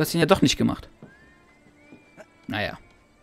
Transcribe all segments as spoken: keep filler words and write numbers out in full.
Du hast ihn ja doch nicht gemacht. Naja.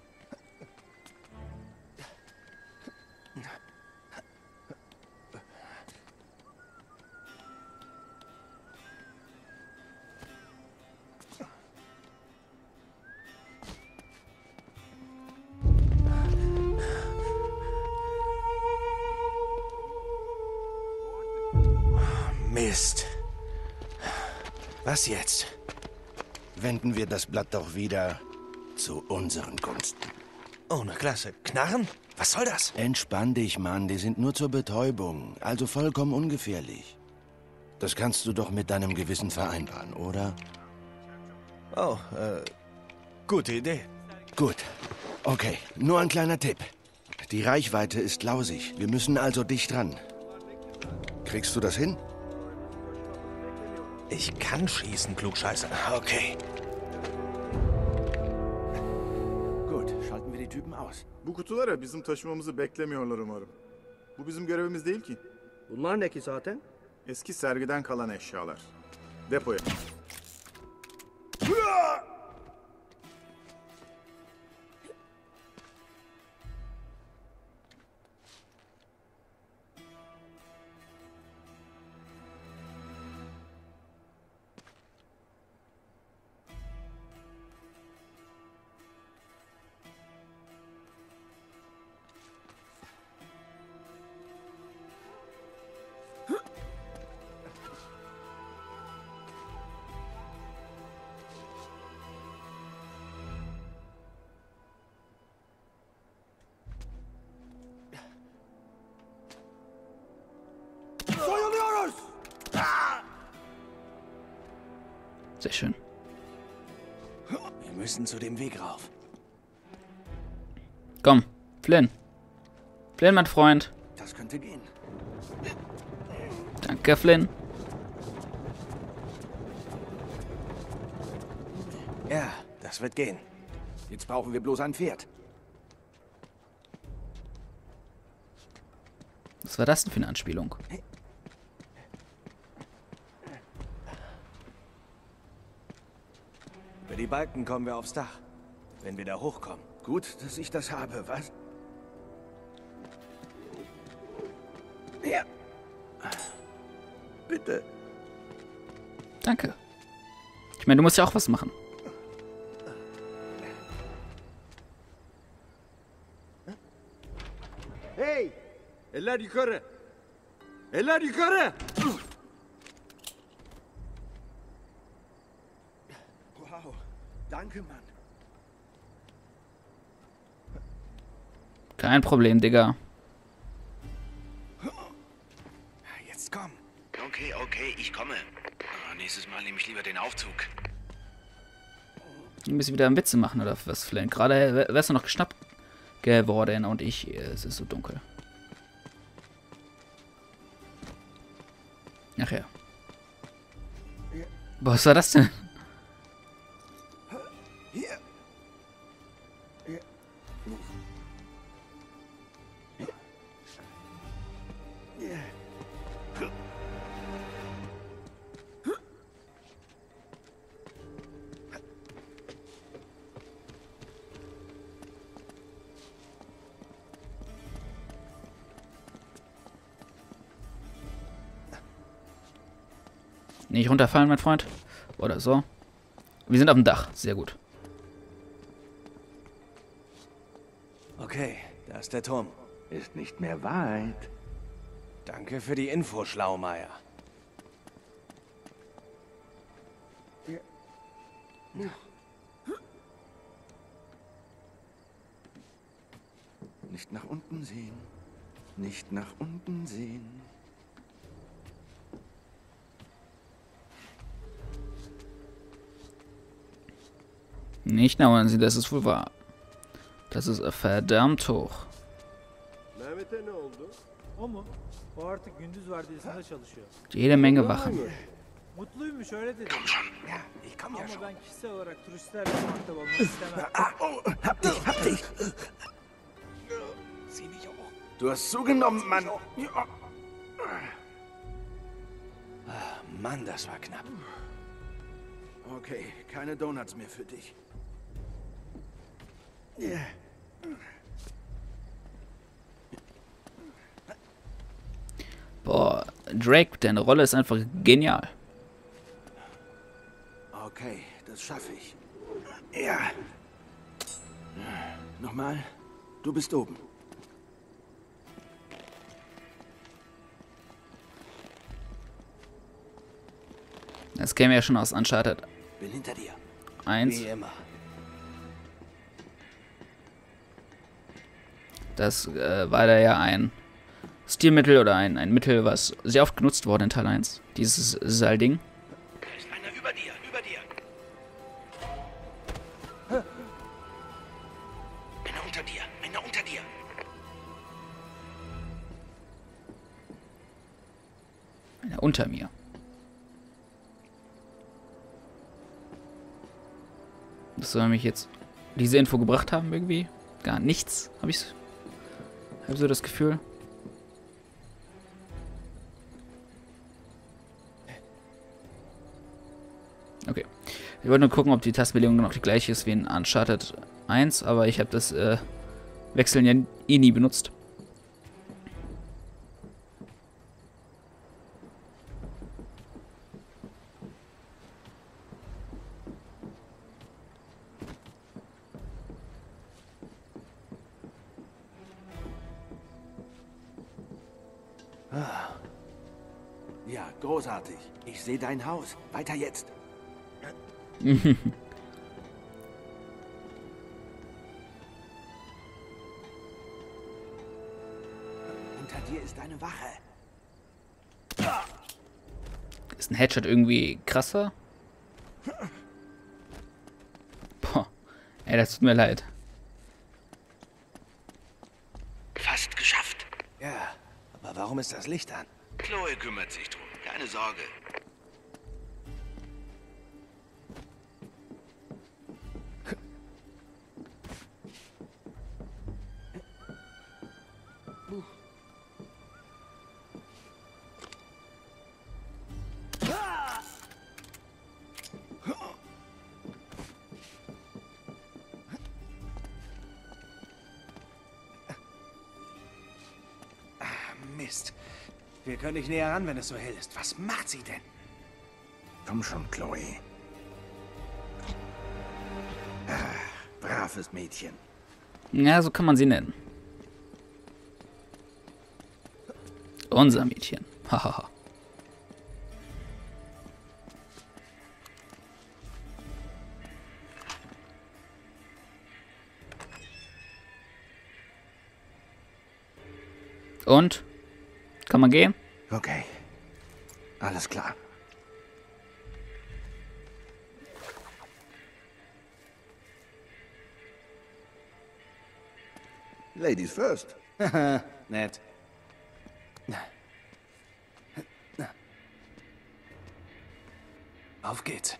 Mist. Was jetzt? Wenden wir das Blatt doch wieder zu unseren Gunsten. Oh, na klasse. Knarren? Was soll das? Entspann dich, Mann. Die sind nur zur Betäubung. Also vollkommen ungefährlich. Das kannst du doch mit deinem Gewissen vereinbaren, oder? Oh, äh, gute Idee. Gut. Okay, nur ein kleiner Tipp. Die Reichweite ist lausig. Wir müssen also dicht dran. Kriegst du das hin? Ich kann schießen, Klugscheißer. Okay. Gut, schalten wir die Typen aus. Bu kutulara bizim taşımamızı beklemiyorlar umarım. Bu bizim görevimiz değil ki. Bunlar ne ki zaten? Eski sergiden kalan eşyalar. Depoya. Sehr schön. Wir müssen zu dem Weg rauf. Komm, Flynn. Flynn, mein Freund. Das könnte gehen. Danke, Flynn. Ja, das wird gehen. Jetzt brauchen wir bloß ein Pferd. Was war das denn für eine Anspielung? Über die Balken kommen wir aufs Dach. Wenn wir da hochkommen. Gut, dass ich das habe, was? Ja. Bitte. Danke. Ich meine, du musst ja auch was machen. Hey! Eller yukarı! Eller yukarı! Wow. Danke, Mann. Kein Problem, Digga. Jetzt komm. Okay, okay, ich komme. Oh, nächstes Mal nehme ich lieber den Aufzug. Wir müssen wieder Witze machen, oder was, Flynn? Gerade wärst du noch geschnappt geworden und ich, es ist so dunkel. Ach ja. Boah, was war das denn? Hier. Hier. Hier. Nicht runterfallen, mein Freund. Oder so. Wir sind auf dem Dach. Sehr gut. Okay, da ist der Turm. Ist nicht mehr weit. Danke für die Info, Schlaumeier. Nicht nach unten sehen. Nicht nach unten sehen. Nicht nach unten, das ist wohl wahr. Das ist verdammt hoch. Mehmet'e ne oldu? O mu? O artık gündüz vardiyasında çalışıyor. Jede Menge Wachen. Mutluymuş öyle dedi. Ja, ich komme ja Ama schon. ben kişisel olarak turistlerle muhatap olmak istemem. Hab dich, hab dich. Zieh mich hoch. Du hast zugenommen, Mann. Ah, Mann, das war knapp. Okay, keine Donuts mehr für dich. Ja. Boah, Drake, deine Rolle ist einfach genial. Okay, das schaffe ich. Ja. Nochmal. Du bist oben. Das käme ja schon aus Uncharted Bin hinter dir. eins. Wie immer. Das äh, war da ja ein Stilmittel oder ein, ein Mittel, was sehr oft genutzt wurde in Teil eins. Dieses Seilding. Da ist einer über dir, über dir. Einer unter dir, einer unter dir. Einer unter mir. Das soll mich jetzt diese Info gebracht haben irgendwie. Gar nichts, habe ich hab so das Gefühl. Okay. Ich wollte nur gucken, ob die Tastenbelegung noch die gleiche ist wie in Uncharted eins, aber ich habe das äh, Wechseln ja eh nie benutzt. Ja, großartig. Ich sehe dein Haus. Weiter jetzt. Unter dir ist eine Wache. Ist ein Headshot irgendwie krasser? Boah. Ey, das tut mir leid. Fast geschafft. Ja, aber warum ist das Licht an? Chloe kümmert sich drum. Keine Sorge. Mist. Wir können nicht näher ran, wenn es so hell ist. Was macht sie denn? Komm schon, Chloe. Ah, braves Mädchen. Ja, so kann man sie nennen. Unser Mädchen. Hahaha. Und? Kann man gehen? Okay. Alles klar. Ladies first. Nett. Auf geht's.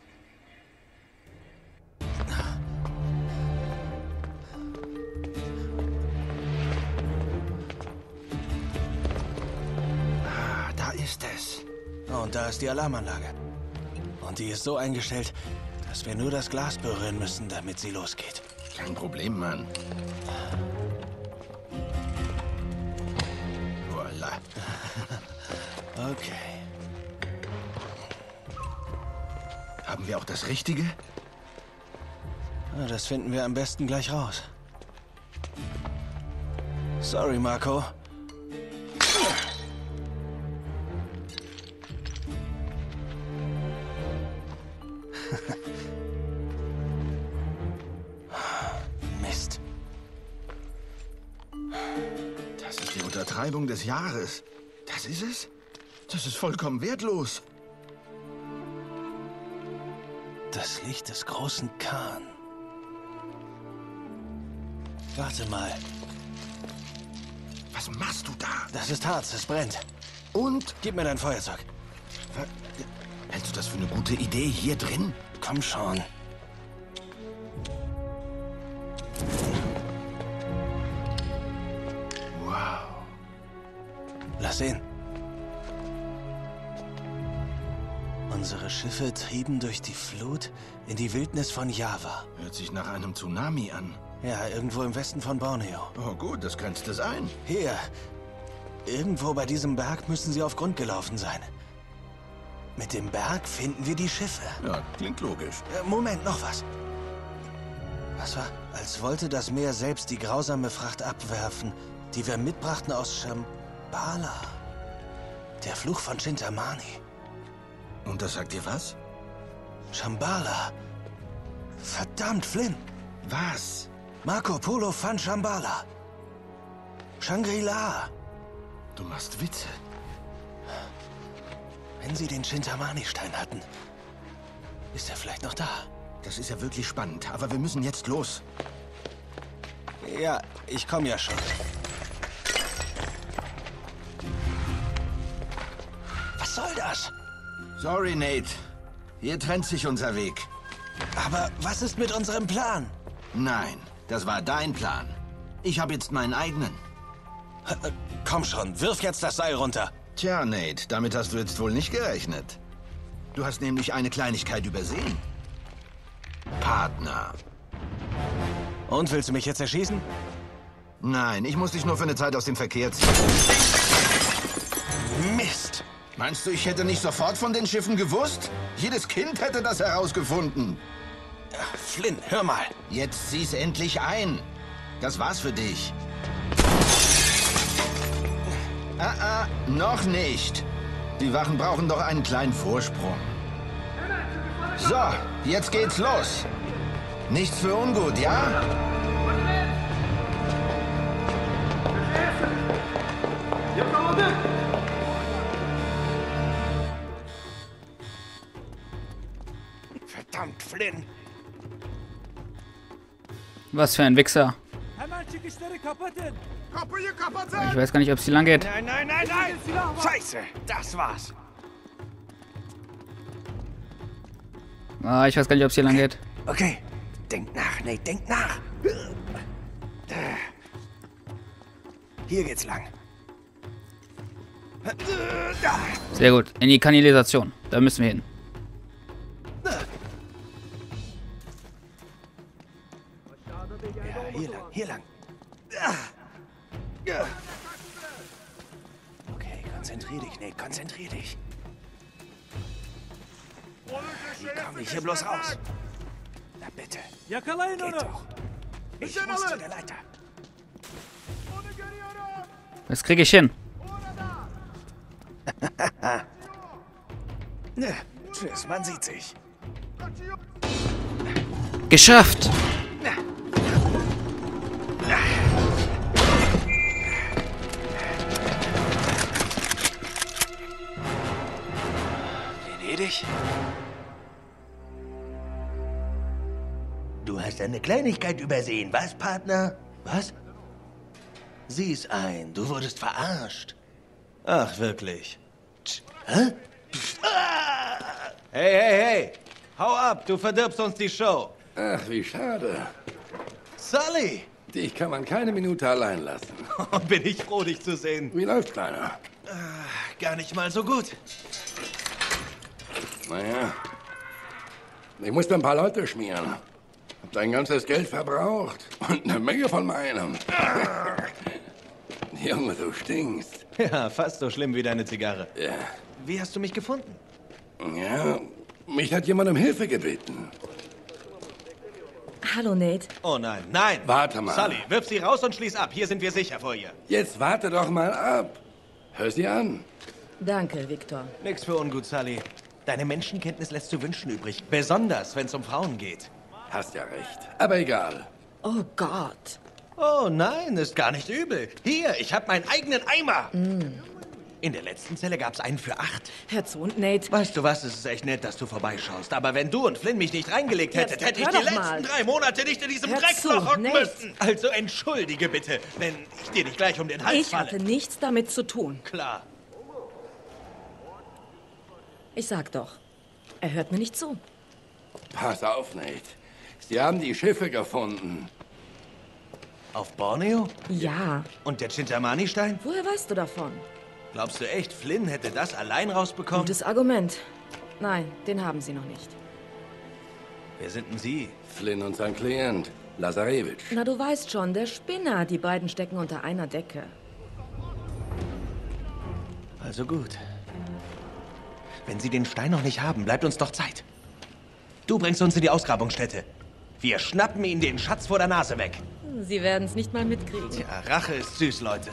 Ah, da ist es. Und da ist die Alarmanlage. Und die ist so eingestellt, dass wir nur das Glas berühren müssen, damit sie losgeht. Kein Problem, Mann. Voila. Okay. Haben wir auch das Richtige? Na, das finden wir am besten gleich raus. Sorry, Marco. Mist. Das ist die Untertreibung des Jahres. Das ist es? Das ist vollkommen wertlos. Das Licht des großen Khan. Warte mal. Was machst du da? Das ist Harz, es brennt. Und? Gib mir dein Feuerzeug. Hältst du das für eine gute Idee hier drin? Komm schon. Wow. Lass sehen. Unsere Schiffe trieben durch die Flut in die Wildnis von Java. Hört sich nach einem Tsunami an. Ja, irgendwo im Westen von Borneo. Oh gut, das grenzt es ein. Hier. Irgendwo bei diesem Berg müssen sie auf Grund gelaufen sein. Mit dem Berg finden wir die Schiffe. Ja, klingt logisch. Äh, Moment, noch was. Was war? Als wollte das Meer selbst die grausame Fracht abwerfen, die wir mitbrachten aus Shambhala. Der Fluch von Chintamani. Und das sagt dir was? Shambhala. Verdammt, Flynn. Was? Marco Polo fand Shambhala. Shangri-La. Du machst Witze. Wenn sie den Chintamani-Stein hatten, ist er vielleicht noch da. Das ist ja wirklich spannend, aber wir müssen jetzt los. Ja, ich komme ja schon. Was soll das? Sorry, Nate. Hier trennt sich unser Weg. Aber was ist mit unserem Plan? Nein, das war dein Plan. Ich habe jetzt meinen eigenen. Äh, Komm schon, wirf jetzt das Seil runter. Tja, Nate, damit hast du jetzt wohl nicht gerechnet. Du hast nämlich eine Kleinigkeit übersehen. Partner. Und willst du mich jetzt erschießen? Nein, ich muss dich nur für eine Zeit aus dem Verkehr ziehen. Mist! Meinst du, ich hätte nicht sofort von den Schiffen gewusst? Jedes Kind hätte das herausgefunden. Flynn, hör mal. Jetzt sieh's endlich ein. Das war's für dich. Ah, ah, noch nicht. Die Wachen brauchen doch einen kleinen Vorsprung. So, jetzt geht's los. Nichts für ungut, ja? Verdammt, Flynn. Was für ein Wichser. Hemen çıkışları kapatın. Kapıyı kapatın! Ich weiß gar nicht, ob es hier lang geht. Nein, nein, nein, nein! Scheiße, das war's. Ah, ich weiß gar nicht, ob es hier lang geht. Okay, denk nach, Nate, denk nach. Hier geht's lang. Sehr gut. In die Kanalisation. Da müssen wir hin. Ja, hier lang, hier lang. Okay, konzentrier dich, Nate, konzentrier dich. Wie komme ich hier bloß raus? Na bitte, Yakalayın geht onu. doch. Ich muss zu der Leiter. Das kriege ich hin. Ne, tschüss, man sieht sich. Geschafft! Venedig? Du hast eine Kleinigkeit übersehen, was, Partner? Was? Sieh's ein, du wurdest verarscht. Ach, wirklich? Tsch, hä? Ah! Hey, hey, hey! Hau ab, du verdirbst uns die Show. Ach, wie schade. Sully! Dich kann man keine Minute allein lassen. Bin ich froh, dich zu sehen. Wie läuft, Kleiner? Gar nicht mal so gut. Naja, ich musste ein paar Leute schmieren. Hab dein ganzes Geld verbraucht. Und eine Menge von meinem. Junge, du stinkst. Ja, fast so schlimm wie deine Zigarre. Ja. Wie hast du mich gefunden? Ja, mich hat jemand um Hilfe gebeten. Hallo, Nate. Oh nein, nein! Warte mal. Sully, wirf sie raus und schließ ab. Hier sind wir sicher vor ihr. Jetzt warte doch mal ab. Hör sie an. Danke, Victor. Nix für ungut, Sully. Deine Menschenkenntnis lässt zu wünschen übrig. Besonders, wenn es um Frauen geht. Hast ja recht. Aber egal. Oh Gott. Oh nein, ist gar nicht übel. Hier, ich habe meinen eigenen Eimer. Mm. In der letzten Zelle gab's einen für acht. Hör zu, und Nate. Weißt du was, es ist echt nett, dass du vorbeischaust. Aber wenn du und Flynn mich nicht reingelegt Jetzt hättet, hätte ich hör die doch letzten mal. drei Monate nicht in diesem Hör Drecksloch zu, hocken Nate. müssen. Also entschuldige bitte, wenn ich dir nicht gleich um den Hals Ich falle. hatte nichts damit zu tun. Klar. Ich sag doch, er hört mir nicht zu. Pass auf, Nate. Sie haben die Schiffe gefunden. Auf Borneo? Ja. Und der Chintamani-Stein? Woher weißt du davon? Glaubst du echt, Flynn hätte das allein rausbekommen? Gutes Argument. Nein, den haben sie noch nicht. Wer sind denn Sie? Flynn und sein Klient, Lazarevich. Na, du weißt schon, der Spinner. Die beiden stecken unter einer Decke. Also gut. Wenn Sie den Stein noch nicht haben, bleibt uns doch Zeit. Du bringst uns in die Ausgrabungsstätte. Wir schnappen Ihnen den Schatz vor der Nase weg. Sie werden es nicht mal mitkriegen. Tja, Rache ist süß, Leute.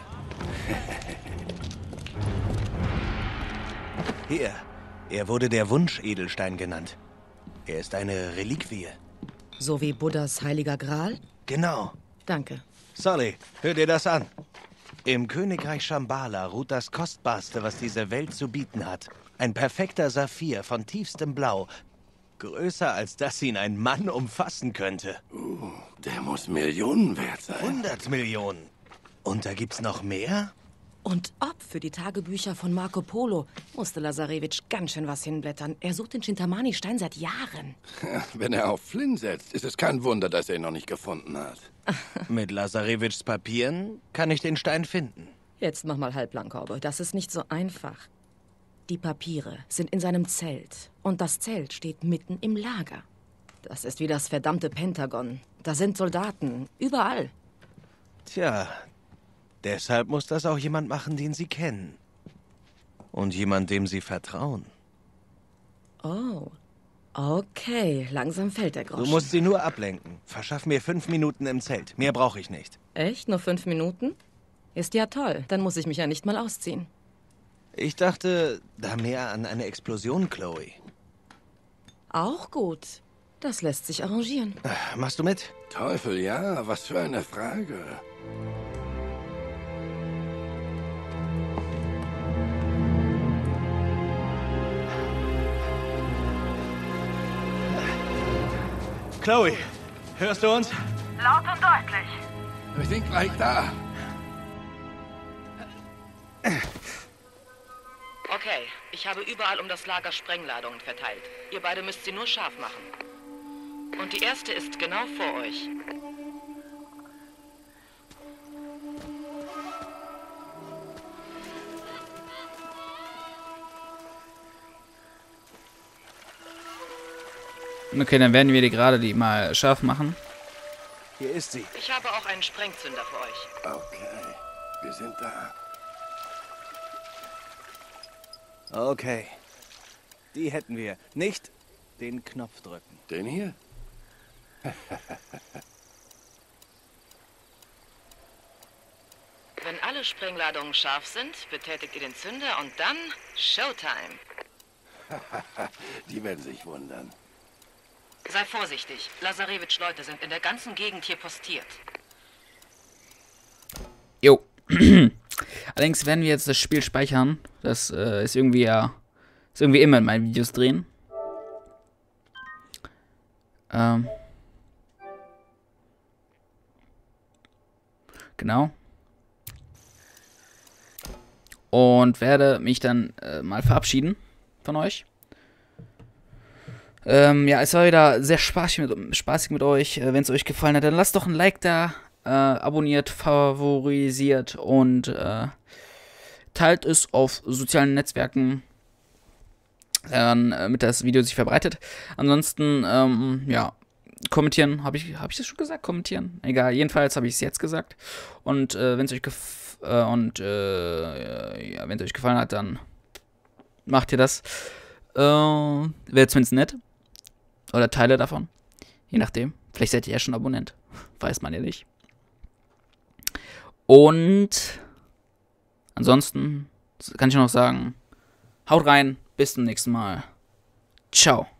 Hier, er wurde der Wunschedelstein genannt. Er ist eine Reliquie. So wie Buddhas heiliger Gral? Genau. Danke. Sully, hör dir das an. Im Königreich Shambhala ruht das Kostbarste, was diese Welt zu bieten hat. Ein perfekter Saphir von tiefstem Blau. Größer, als dass ihn ein Mann umfassen könnte. Uh, der muss Millionen wert sein. hundert Millionen. Und da gibt's noch mehr? Und ob für die Tagebücher von Marco Polo musste Lazarevich ganz schön was hinblättern. Er sucht den Chintamani-Stein seit Jahren. Wenn er auf Flynn setzt, ist es kein Wunder, dass er ihn noch nicht gefunden hat. Mit Lazarevichs Papieren kann ich den Stein finden. Jetzt mach mal halblang, Cowboy. Das ist nicht so einfach. Die Papiere sind in seinem Zelt. Und das Zelt steht mitten im Lager. Das ist wie das verdammte Pentagon. Da sind Soldaten. Überall. Tja, deshalb muss das auch jemand machen, den Sie kennen. Und jemand, dem Sie vertrauen. Oh. Okay, langsam fällt der Groschen. Du musst sie nur ablenken. Verschaff mir fünf Minuten im Zelt. Mehr brauche ich nicht. Echt? Nur fünf Minuten? Ist ja toll. Dann muss ich mich ja nicht mal ausziehen. Ich dachte da mehr an eine Explosion, Chloe. Auch gut. Das lässt sich arrangieren. Äh, machst du mit? Teufel, ja. Was für eine Frage. Chloe, hörst du uns? Laut und deutlich. Wir sind gleich da. Okay, ich habe überall um das Lager Sprengladungen verteilt. Ihr beide müsst sie nur scharf machen. Und die erste ist genau vor euch. Okay, dann werden wir die gerade die mal scharf machen. Hier ist sie. Ich habe auch einen Sprengzünder für euch. Okay, wir sind da. Okay. Die hätten wir. Nicht den Knopf drücken. Den hier? Wenn alle Sprengladungen scharf sind, betätigt ihr den Zünder und dann Showtime. Die werden sich wundern. Sei vorsichtig. Lazarevich-Leute sind in der ganzen Gegend hier postiert. Jo. Allerdings werden wir jetzt das Spiel speichern. Das äh, ist irgendwie ja... Ist irgendwie immer in meinen Videos drehen. Ähm. Genau. Und werde mich dann äh, mal verabschieden von euch. Ähm, ja, es war wieder sehr spaßig mit, spaßig mit euch. Äh, wenn es euch gefallen hat, dann lasst doch ein Like da. Äh, abonniert, favorisiert und äh, teilt es auf sozialen Netzwerken, dann, äh, damit das Video sich verbreitet. Ansonsten, ähm, ja, kommentieren, habe ich, hab ich das schon gesagt? Kommentieren? Egal, jedenfalls habe ich es jetzt gesagt. Und äh, wenn es euch gef äh, und äh, ja, wenn es euch gefallen hat, dann macht ihr das. Äh, Wäre zumindest nett. Oder Teile davon. Je nachdem. Vielleicht seid ihr ja schon Abonnent. Weiß man ja nicht. Und ansonsten kann ich noch sagen, haut rein, bis zum nächsten Mal. Ciao.